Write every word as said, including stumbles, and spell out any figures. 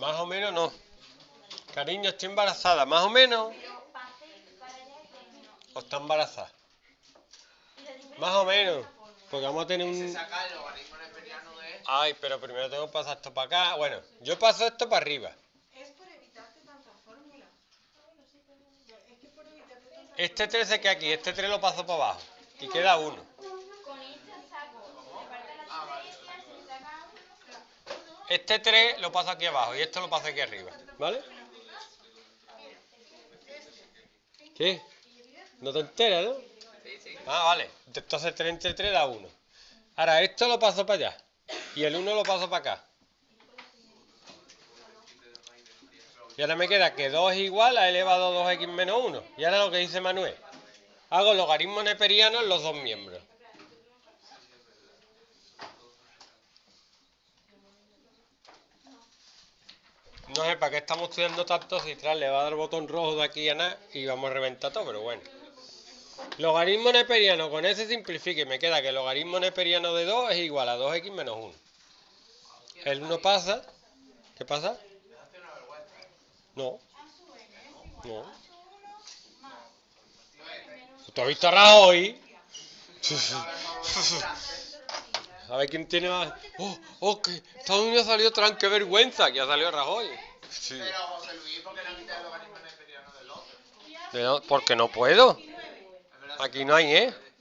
Más o menos no. Cariño, estoy embarazada. Más o menos. ¿O está embarazada? Más o menos. Porque vamos a tener un... Ay, pero primero tengo que pasar esto para acá. Bueno, yo paso esto para arriba. Es por evitarte tantas fórmulas. Es que por evitarte tantas Este tres se queda aquí, este tres lo paso para abajo. Y queda uno. Este tres lo paso aquí abajo y esto lo paso aquí arriba. ¿Vale? ¿Qué? ¿No te enteras, no? Ah, vale. Entonces tres entre tres da uno. Ahora esto lo paso para allá. Y el uno lo paso para acá. Y ahora me queda que dos es igual a elevado a dos equis menos uno. Y ahora lo que dice Manuel. Hago logaritmo neperiano en los dos miembros. No sé para qué estamos estudiando tanto si tras le va a dar botón rojo de aquí a nada y vamos a reventar todo, pero bueno. Logaritmo neperiano, con ese simplifique, me queda que el logaritmo neperiano de dos es igual a dos equis menos uno. El uno pasa. ¿Qué pasa? No. No. ¿Tú has visto a Rajoy? A ver quién tiene más. ¡Oh! ¡Oh! Que Estados Unidos ha salido Trump, qué vergüenza! Que ha salido Rajoy. Sí. Pero José Luis, ¿por qué no quitas el logaritmo neperiano del otro? De no- Porque no puedo. Aquí no hay, ¿eh?